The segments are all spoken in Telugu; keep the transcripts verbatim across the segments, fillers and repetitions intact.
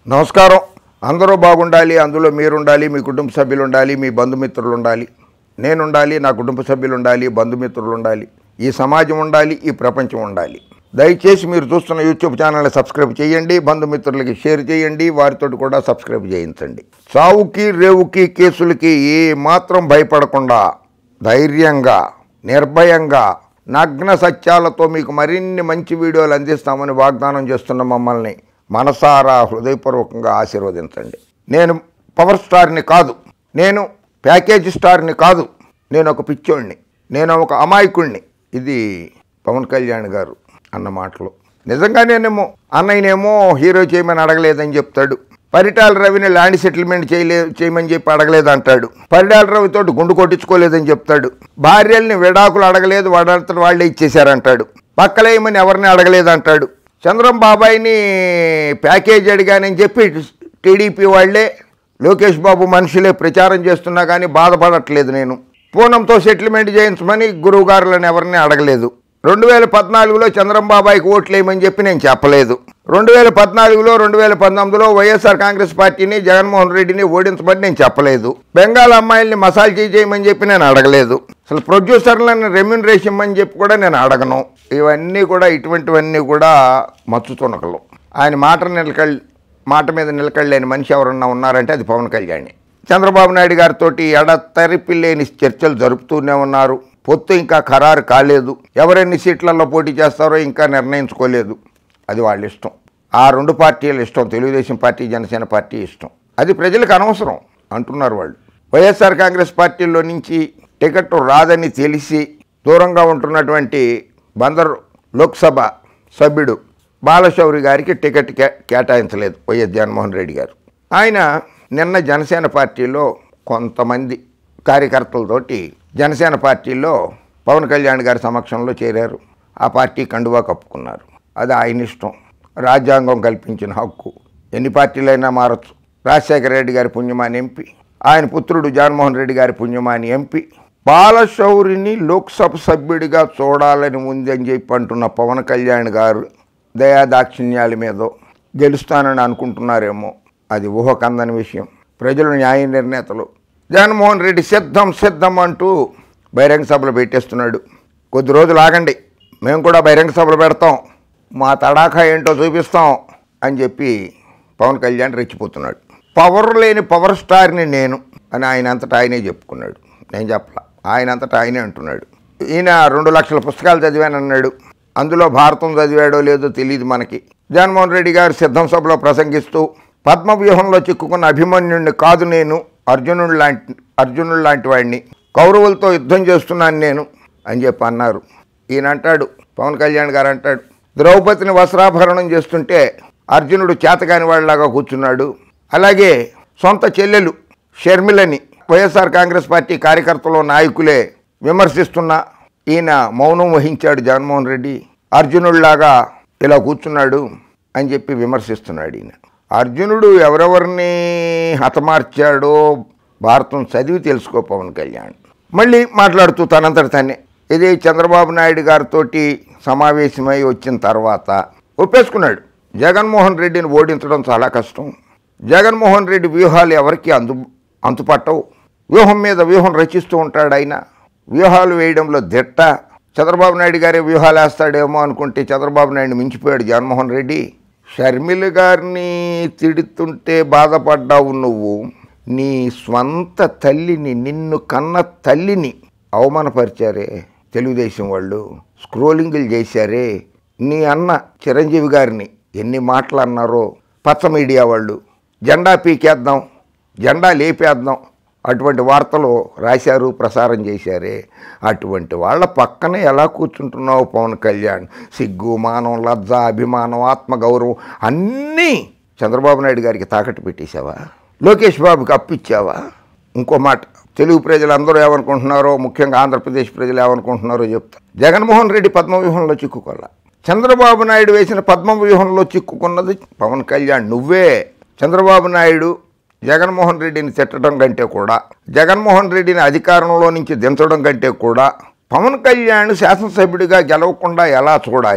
నమస్కారం. అందరూ బాగుండాలి, అందులో మీరు ఉండాలి, మీ కుటుంబ సభ్యులు ఉండాలి, మీ బంధుమిత్రులు ఉండాలి, నేను ఉండాలి, నా కుటుంబ సభ్యులు ఉండాలి, బంధుమిత్రులు ఉండాలి, ఈ సమాజం ఉండాలి, ఈ ప్రపంచం ఉండాలి. దయచేసి మీరు చూస్తున్న యూట్యూబ్ ఛానల్ని సబ్స్క్రైబ్ చేయండి, బంధుమిత్రులకి షేర్ చేయండి, వారితో కూడా సబ్స్క్రైబ్ చేయించండి. చావుకి రేవుకి కేసులకి ఏ మాత్రం భయపడకుండా ధైర్యంగా నిర్భయంగా నగ్న సత్యాలతో మీకు మరిన్ని మంచి వీడియోలు అందిస్తామని వాగ్దానం చేస్తున్న మమ్మల్ని మనసారా హృదయపూర్వకంగా ఆశీర్వదించండి. నేను పవర్ స్టార్ని కాదు, నేను ప్యాకేజ్ స్టార్ని కాదు, నేను ఒక పిచ్చోడిని, నేను ఒక అమాయకుడిని. ఇది పవన్ కళ్యాణ్ గారు అన్న మాటలు. నిజంగానేనేమో అన్నయ్యనేమో హీరో చేయమని అడగలేదని చెప్తాడు, పరిటాల రవిని ల్యాండ్ సెటిల్మెంట్ చేయలే చేయమని చెప్పి అడగలేదంటాడు, పరిటాల రవితోటి గుండు కొట్టించుకోలేదని చెప్తాడు, భార్యల్ని విడాకులు అడగలేదు వాడంతటి వాళ్ళే ఇచ్చేశారంటాడు, పక్కలేయమని ఎవరిని అడగలేదంటాడు, చంద్రం బాబాయిని ప్యాకేజ్ అడిగానని చెప్పి టీడీపీ వాళ్లే లోకేష్ బాబు మనుషులే ప్రచారం చేస్తున్నా కానీ బాధపడట్లేదు. నేను పూనంతో సెటిల్మెంట్ చేయించమని గురువుగారులను ఎవరిని అడగలేదు. రెండు వేల పద్నాలుగులో చంద్రం బాబాయికి ఓట్లు వేయమని చెప్పి నేను చెప్పలేదు. రెండు వేల పద్నాలుగులో రెండు వేల పంతొమ్మిదిలో వైఎస్ఆర్ కాంగ్రెస్ పార్టీని జగన్మోహన్ రెడ్డిని ఓడించమని నేను చెప్పలేదు. బెంగాల్ అమ్మాయిల్ని మసాజ్ చేయమని చెప్పి నేను అడగలేదు. అసలు ప్రొడ్యూసర్లను రెమ్యూనరేషన్ ఇమ్మని చెప్పి కూడా నేను అడగను. ఇవన్నీ కూడా ఇటువంటివన్నీ కూడా మచ్చు తునకలు. ఆయన మాట నిలకల్ మాట మీద నిలకడలేని మనిషి ఎవరన్నా ఉన్నారంటే అది పవన్ కళ్యాణ్. చంద్రబాబు నాయుడు గారితో ఎడతెరిపి లేని చర్చలు జరుపుతూనే ఉన్నారు. పొత్తు ఇంకా ఖరారు కాలేదు. ఎవరెన్ని సీట్లలో పోటీ చేస్తారో ఇంకా నిర్ణయించుకోలేదు. అది వాళ్ళ ఇష్టం. ఆ రెండు పార్టీల ఇష్టం, తెలుగుదేశం పార్టీ జనసేన పార్టీ ఇష్టం. అది ప్రజలకు అనవసరం అంటున్నారు వాళ్ళు. వైఎస్ఆర్ కాంగ్రెస్ పార్టీలో నుంచి టికెట్ రాదని తెలిసి దూరంగా ఉంటున్నటువంటి బందర్ లోక్సభ సభ్యుడు బాలశౌరి గారికి టికెట్ కే కేటాయించలేదు వైఎస్ జగన్మోహన్ రెడ్డి గారు. ఆయన నిన్న జనసేన పార్టీలో కొంతమంది కార్యకర్తలతోటి జనసేన పార్టీలో పవన్ కళ్యాణ్ గారి సమక్షంలో చేరారు. ఆ పార్టీ కండువా కప్పుకున్నారు. అది ఆయన ఇష్టం. రాజ్యాంగం కల్పించిన హక్కు. ఎన్ని పార్టీలైనా మారచ్చు. రాజశేఖర రెడ్డి గారి పుణ్యమాని ఎంపీ, ఆయన పుత్రుడు జగన్మోహన్ రెడ్డి గారి పుణ్యమాని ఎంపీ, బాలశౌరిని లోక్సభ సభ్యుడిగా చూడాలని ఉంది అని చెప్పి అంటున్న పవన్ కళ్యాణ్ గారు దయాదాక్షిణ్యాల మీదో గెలుస్తానని అనుకుంటున్నారేమో. అది ఊహకందని విషయం. ప్రజలు న్యాయ నిర్ణేతలు. జగన్మోహన్ రెడ్డి సిద్ధం సిద్ధం అంటూ బహిరంగ సభలు పెట్టేస్తున్నాడు. కొద్ది రోజులు ఆగండి, మేము కూడా బహిరంగ సభలు పెడతాం, మా తడాఖా ఏంటో చూపిస్తాం అని చెప్పి పవన్ కళ్యాణ్ రెచ్చిపోతున్నాడు. పవర్ లేని పవర్ స్టార్ని నేను అని ఆయన అంతటా ఆయనే చెప్పుకున్నాడు. నేను చెప్పలా, ఆయన అంతటా ఆయనే అంటున్నాడు. ఈయన రెండు లక్షల పుస్తకాలు చదివానన్నాడు. అందులో భారతం చదివాడో లేదో తెలియదు మనకి. జగన్మోహన్ రెడ్డి గారు సిద్ధం సభలో ప్రసంగిస్తూ పద్మవ్యూహంలో చిక్కుకున్న అభిమన్యుడిని కాదు నేను, అర్జునుడు లాంటి అర్జునుడు లాంటి వాడిని, కౌరవులతో యుద్ధం చేస్తున్నాను నేను అని చెప్పి అన్నారు. ఈయన అంటాడు, పవన్ కళ్యాణ్ గారు అంటాడు, ద్రౌపదిని వస్త్రాభరణం చేస్తుంటే అర్జునుడు చేతకాని వాళ్ళలాగా కూర్చున్నాడు. అలాగే సొంత చెల్లెలు షర్మిలని వైఎస్ఆర్ కాంగ్రెస్ పార్టీ కార్యకర్తలు నాయకులే విమర్శిస్తున్నా ఈయన మౌనం వహించాడు. జగన్మోహన్ రెడ్డి అర్జునుడిలాగా ఇలా కూర్చున్నాడు అని చెప్పి విమర్శిస్తున్నాడు. ఈయన అర్జునుడు ఎవరెవరిని హతమార్చాడో భారతం చదివి తెలుసుకో పవన్ కళ్యాణ్. మళ్ళీ మాట్లాడుతూ తనంతట తనే ఇది చంద్రబాబు నాయుడు గారితో సమావేశమై వచ్చిన తర్వాత ఒప్పేసుకున్నాడు, జగన్మోహన్ రెడ్డిని ఓడించడం చాలా కష్టం, జగన్మోహన్ రెడ్డి వ్యూహాలు ఎవరికి అందు అంతుపట్టవు, వ్యూహం మీద వ్యూహం రచిస్తూ ఉంటాడు ఆయన, వ్యూహాలు వేయడంలో దిట్ట, చంద్రబాబు నాయుడు గారే వ్యూహాలు వేస్తాడేమో అనుకుంటే చంద్రబాబు నాయుడు మించిపోయాడు జగన్మోహన్ రెడ్డి. షర్మిల గారిని తిడుతుంటే బాధపడ్డావు నువ్వు, నీ స్వంత తల్లిని, నిన్ను కన్న తల్లిని అవమానపరిచారే తెలుగుదేశం వాళ్ళు, స్క్రోలింగులు చేశారే. నీ అన్న చిరంజీవి గారిని ఎన్ని మాటలు అన్నారో పచ్చ మీడియా వాళ్ళు. జెండా పీకేద్దాం, జెండా లేపేద్దాం అటువంటి వార్తలు రాశారు, ప్రసారం చేశారే. అటువంటి వాళ్ళ పక్కనే ఎలా కూర్చుంటున్నావు పవన్ కళ్యాణ్? సిగ్గు, మానం, లజ్జ, అభిమానం, ఆత్మగౌరవం అన్నీ చంద్రబాబు నాయుడు గారికి తాకట్టు పెట్టేశావా? లోకేష్ బాబుకి అప్పిచ్చావా? ఇంకో మాట, తెలుగు ప్రజలందరూ ఏమనుకుంటున్నారో, ముఖ్యంగా ఆంధ్రప్రదేశ్ ప్రజలు ఏమనుకుంటున్నారో చెప్తా. జగన్మోహన్ రెడ్డి పద్మవ్యూహంలో చిక్కుకోవాల. చంద్రబాబు నాయుడు వేసిన పద్మవ్యూహంలో చిక్కుకున్నది పవన్ కళ్యాణ్ నువ్వే. చంద్రబాబు నాయుడు జగన్మోహన్ రెడ్డిని తిట్టడం కంటే కూడా, జగన్మోహన్ రెడ్డిని అధికారంలో నుంచి దించడం కంటే కూడా పవన్ కళ్యాణ్ శాసనసభ్యుడిగా గెలవకుండా ఎలా చూడాలి,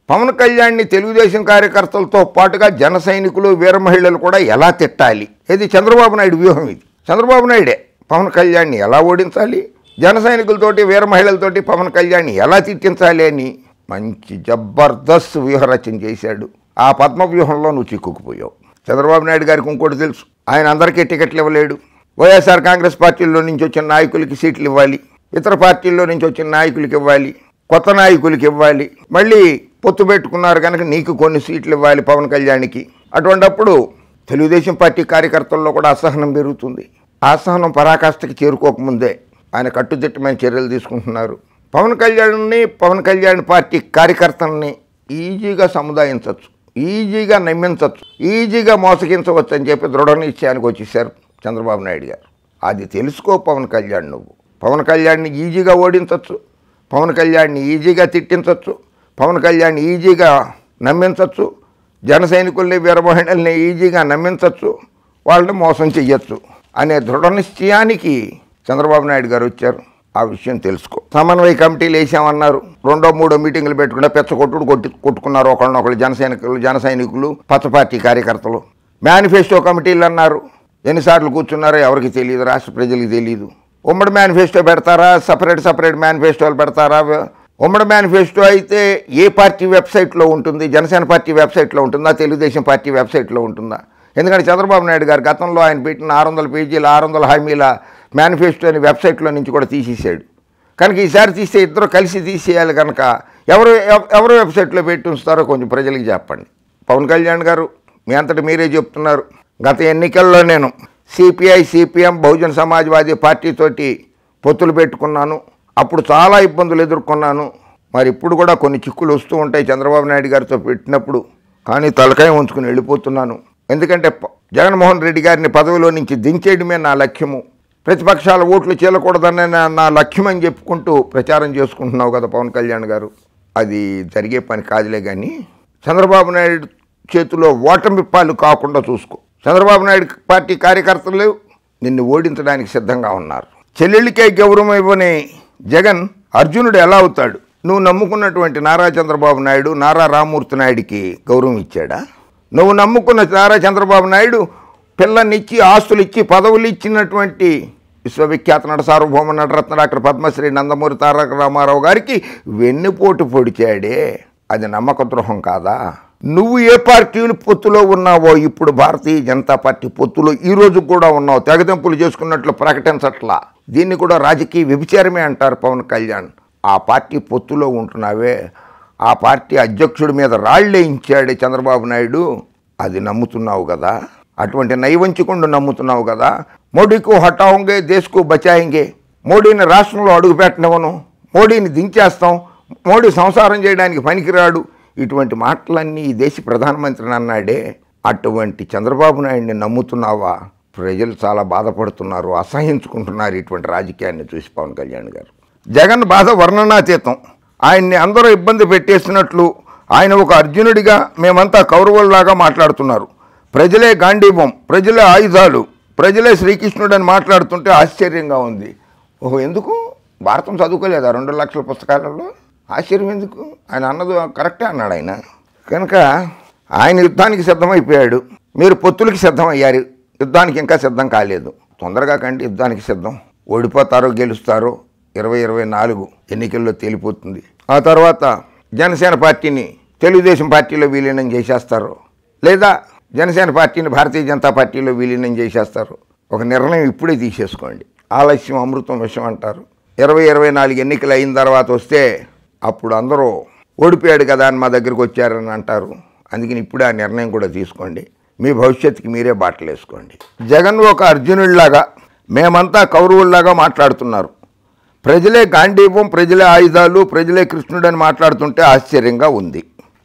పవన్ కళ్యాణ్ని తెలుగుదేశం కార్యకర్తలతో పాటుగా జన సైనికులు వీర మహిళలు కూడా ఎలా తిట్టాలి, ఇది చంద్రబాబు నాయుడు వ్యూహం. ఇది చంద్రబాబు నాయుడే పవన్ కళ్యాణ్ని ఎలా ఓడించాలి, జన సైనికులతోటి వీర మహిళలతోటి పవన్ కళ్యాణ్ని ఎలా తిట్టించాలి అని మంచి జబర్దస్త్ వ్యూహరచన చేశాడు. ఆ పద్మ వ్యూహంలో నువ్వు చిక్కుకుపోయావు. చంద్రబాబు నాయుడు గారికి ఇంకోటి తెలుసు, ఆయన అందరికీ టికెట్లు ఇవ్వలేడు. వైఎస్ఆర్ కాంగ్రెస్ పార్టీలో నుంచి వచ్చిన నాయకులకి సీట్లు ఇవ్వాలి, ఇతర పార్టీల్లో నుంచి వచ్చిన నాయకులకి ఇవ్వాలి, కొత్త నాయకులకి ఇవ్వాలి, మళ్ళీ పొత్తు పెట్టుకున్నారు కనుక నీకు కొన్ని సీట్లు ఇవ్వాలి పవన్ కళ్యాణ్కి. అటువంటప్పుడు తెలుగుదేశం పార్టీ కార్యకర్తల్లో కూడా అసహనం పెరుగుతుంది. ఆ అసహనం పరాకాష్ఠకి చేరుకోకముందే ఆయన కట్టుదిట్టమైన చర్యలు తీసుకుంటున్నారు. పవన్ కళ్యాణ్ని పవన్ కళ్యాణ్ పార్టీ కార్యకర్తల్ని ఈజీగా సముదాయించవచ్చు, ఈజీగా నమ్మించవచ్చు, ఈజీగా మోసగించవచ్చు అని చెప్పి దృఢ నిశ్చయానికి వచ్చేసారు చంద్రబాబు నాయుడు గారు. అది తెలుసుకో పవన్ కళ్యాణ్. నువ్వు పవన్ కళ్యాణ్ని ఈజీగా ఓడించవచ్చు, పవన్ కళ్యాణ్ని ఈజీగా తిట్టించవచ్చు, పవన్ కళ్యాణ్ని ఈజీగా నమ్మించవచ్చు, జన సైనికుల్ని వీరమహిళల్ని ఈజీగా నమ్మించవచ్చు, వాళ్ళని మోసం చెయ్యొచ్చు అనే దృఢ నిశ్చయానికి చంద్రబాబు నాయుడు గారు వచ్చారు. ఆ విషయం తెలుసుకో. సమన్వయ కమిటీలు వేసామన్నారు, రెండో మూడో మీటింగులు పెట్టుకుంటే పెచ్చ కొట్టుడు కొట్టి కొట్టుకున్నారు ఒకళ్ళనొకళ్ళు జన సైనికులు జన సైనికులు పచ్చ పార్టీ కార్యకర్తలు. మేనిఫెస్టో కమిటీలు అన్నారు, ఎన్నిసార్లు కూర్చున్నారో ఎవరికి తెలియదు, రాష్ట్ర ప్రజలకు తెలియదు. ఉమ్మడి మేనిఫెస్టో పెడతారా, సపరేట్ సపరేట్ మేనిఫెస్టోలు పెడతారా? ఉమ్మడి మేనిఫెస్టో అయితే ఏ పార్టీ వెబ్సైట్లో ఉంటుంది? జనసేన పార్టీ వెబ్సైట్లో ఉంటుందా, తెలుగుదేశం పార్టీ వెబ్సైట్లో ఉంటుందా? ఎందుకంటే చంద్రబాబు నాయుడు గారు గతంలో ఆయన పెట్టిన ఆరు వందల పేజీల ఆరు వందల హామీల మేనిఫెస్టోని వెబ్సైట్లో నుంచి కూడా తీసేసాడు కనుక ఈసారి తీస్తే ఇద్దరు కలిసి తీసేయాలి కనుక ఎవరు ఎవరు వెబ్సైట్లో పెట్టి ఉంచుతారో కొంచెం ప్రజలకు చెప్పండి. పవన్ కళ్యాణ్ గారు మీ అంతటి మీరే చెప్తున్నారు, గత ఎన్నికల్లో నేను సిపిఐ సిపిఎం బహుజన సమాజ్వాదీ పార్టీతోటి పొత్తులు పెట్టుకున్నాను, అప్పుడు చాలా ఇబ్బందులు ఎదుర్కొన్నాను. మరి ఇప్పుడు కూడా కొన్ని చిక్కులు వస్తూ ఉంటాయి చంద్రబాబు నాయుడు గారితో పెట్టినప్పుడు, కానీ తలకాయ ఉంచుకుని వెళ్ళిపోతున్నాను. ఎందుకంటే జగన్మోహన్ రెడ్డి గారిని పదవిలో నుంచి దించేయడమే నా లక్ష్యము, ప్రతిపక్షాల ఓట్లు చీలకూడదనే నా లక్ష్యం అని చెప్పుకుంటూ ప్రచారం చేసుకుంటున్నావు కదా పవన్ కళ్యాణ్ గారు. అది జరిగే పని కాదులే, కానీ చంద్రబాబు నాయుడు చేతిలో ఓటమి పాలు కాకుండా చూసుకో. చంద్రబాబు నాయుడు పార్టీ కార్యకర్తలు నిన్ను ఓడించడానికి సిద్ధంగా ఉన్నారు. చెల్లెళ్ళకే గౌరవం ఇవ్వని జగన్ అర్జునుడు ఎలా అవుతాడు? నువ్వు నమ్ముకున్నటువంటి నారా చంద్రబాబు నాయుడు నారా రామ్మూర్తి నాయుడికి గౌరవం ఇచ్చాడా? నువ్వు నమ్ముకున్న నారా చంద్రబాబు నాయుడు పిల్లనిచ్చి ఆస్తులు ఇచ్చి పదవులు ఇచ్చినటువంటి విశ్వవిఖ్యాత నట సార్వభౌమ నటరత్న డాక్టర్ పద్మశ్రీ నందమూరి తారక రామారావు గారికి వెన్నుపోటు పొడిచాడే, అది నమ్మక ద్రోహం కాదా? నువ్వు ఏ పార్టీలు పొత్తులో ఉన్నావో ఇప్పుడు భారతీయ జనతా పార్టీ పొత్తులో ఈరోజు కూడా ఉన్నావు, తెగదెంపులు చేసుకున్నట్లు ప్రకటించట్లా. దీన్ని కూడా రాజకీయ వ్యభిచారమే అంటారు పవన్ కళ్యాణ్. ఆ పార్టీ పొత్తులో ఉంటున్నావే, ఆ పార్టీ అధ్యక్షుడి మీద రాళ్ళేయించాడే చంద్రబాబు నాయుడు, అది నమ్ముతున్నావు కదా, అటువంటి నైవంచికుండా నమ్ముతున్నావు కదా. మోడీకు హటావుంగే దేశ్కు బచాయింగే, మోడీని రాష్ట్రంలో అడుగుపెట్టనివ్వను, మోడీని దించేస్తాం, మోడీ సంసారం చేయడానికి పనికిరాడు, ఇటువంటి మాటలన్నీ ఈ దేశ ప్రధానమంత్రిని అన్నాడే. అటువంటి చంద్రబాబు నాయుడిని నమ్ముతున్నావా? ప్రజలు చాలా బాధపడుతున్నారు, అసహించుకుంటున్నారు ఇటువంటి రాజకీయాన్ని చూసి పవన్ కళ్యాణ్ గారు. జగన్ బాధ వర్ణనాతీతం. ఆయన్ని అందరూ ఇబ్బంది పెట్టేసినట్లు ఆయన ఒక అర్జునుడిగా మేమంతా కౌరవుల్లాగా మాట్లాడుతున్నారు. ప్రజలే గాంధీవం, ప్రజలే ఆయుధాలు, ప్రజలే శ్రీకృష్ణుడు అని మాట్లాడుతుంటే ఆశ్చర్యంగా ఉంది. ఓహో, ఎందుకు భారతం చదువుకోలేదా రెండు లక్షల పుస్తకాలలో? ఆశ్చర్యం ఎందుకు? ఆయన అన్నది కరెక్టే అన్నాడు ఆయన. కనుక ఆయన యుద్ధానికి సిద్ధమైపోయాడు, మీరు పొత్తులకి సిద్ధమయ్యారు, యుద్ధానికి ఇంకా సిద్ధం కాలేదు. తొందరగా కండి యుద్ధానికి సిద్ధం. ఓడిపోతారో గెలుస్తారో ఇరవై ఇరవై నాలుగు ఎన్నికల్లో తేలిపోతుంది. ఆ తర్వాత జనసేన పార్టీని తెలుగుదేశం పార్టీలో విలీనం చేసేస్తారు, లేదా జనసేన పార్టీని భారతీయ జనతా పార్టీలో విలీనం చేసేస్తారు. ఒక నిర్ణయం ఇప్పుడే తీసేసుకోండి. ఆలస్యం అమృతం విషయం అంటారు. ఇరవై ఇరవై నాలుగు ఎన్నికలు అయిన తర్వాత వస్తే అప్పుడు అందరూ ఓడిపోయాడు కదా అని మా దగ్గరికి వచ్చారని అంటారు. అందుకని ఇప్పుడే ఆ నిర్ణయం కూడా తీసుకోండి, మీ భవిష్యత్తుకి మీరే బాటలు వేసుకోండి. జగన్ ఒక అర్జునుడిలాగా మేమంతా కౌరవుల్లాగా మాట్లాడుతున్నారు, ప్రజలే గాంధీవం, ప్రజలే ఆయుధాలు, ప్రజలే కృష్ణుడు అని మాట్లాడుతుంటే ఆశ్చర్యంగా ఉంది.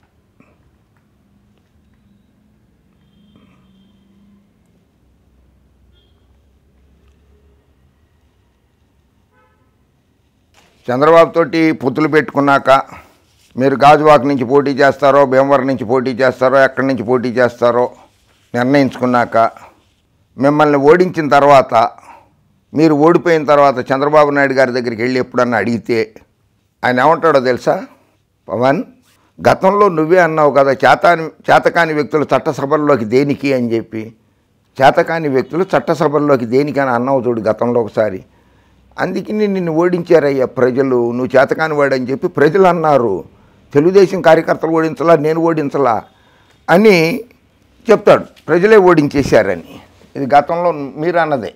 చంద్రబాబు తోటి పొత్తులు పెట్టుకున్నాక మీరు గాజువాక నుంచి పోటీ చేస్తారో, భీమవరం నుంచి పోటీ చేస్తారో, ఎక్కడి నుంచి పోటీ చేస్తారో నిర్ణయించుకున్నాక మిమ్మల్ని ఓడించిన తర్వాత, మీరు ఓడిపోయిన తర్వాత చంద్రబాబు నాయుడు గారి దగ్గరికి వెళ్ళి ఎప్పుడన్నా అడిగితే ఆయన ఏమంటాడో తెలుసా? పవన్, గతంలో నువ్వే అన్నావు కదా, చేతాని చేతకాని వ్యక్తులు చట్టసభల్లోకి దేనికి అని చెప్పి. చేతకాని వ్యక్తులు చట్టసభల్లోకి దేనికి అని అన్నావు చూడు గతంలో ఒకసారి. అందుకని నిన్ను ఓడించారయ్యా ప్రజలు, నువ్వు చేతకాని వాడని చెప్పి ప్రజలు అన్నారు. తెలుగుదేశం కార్యకర్తలు ఓడించలా, నేను ఓడించలా అని చెప్తాడు. ప్రజలే ఓడించేశారని. ఇది గతంలో మీరు అన్నదే.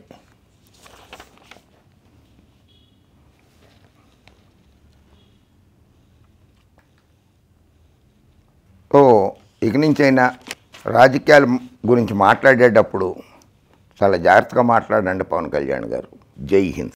ఓ ఇక నుంచైనా రాజకీయాల గురించి మాట్లాడేటప్పుడు చాలా జాగ్రత్తగా మాట్లాడండి పవన్ కళ్యాణ్ గారు. జై హింద్.